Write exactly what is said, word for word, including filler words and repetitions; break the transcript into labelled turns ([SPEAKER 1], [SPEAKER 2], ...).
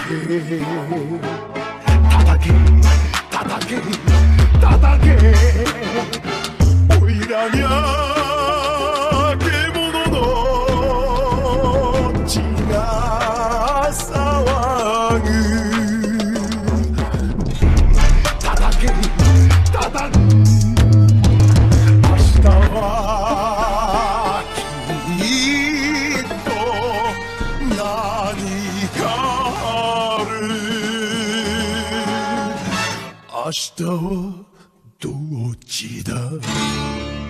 [SPEAKER 1] 叩け叩け叩けおいらにゃ獣の血が騒ぐ叩け叩く明日はきっと何かある明日はどっちだ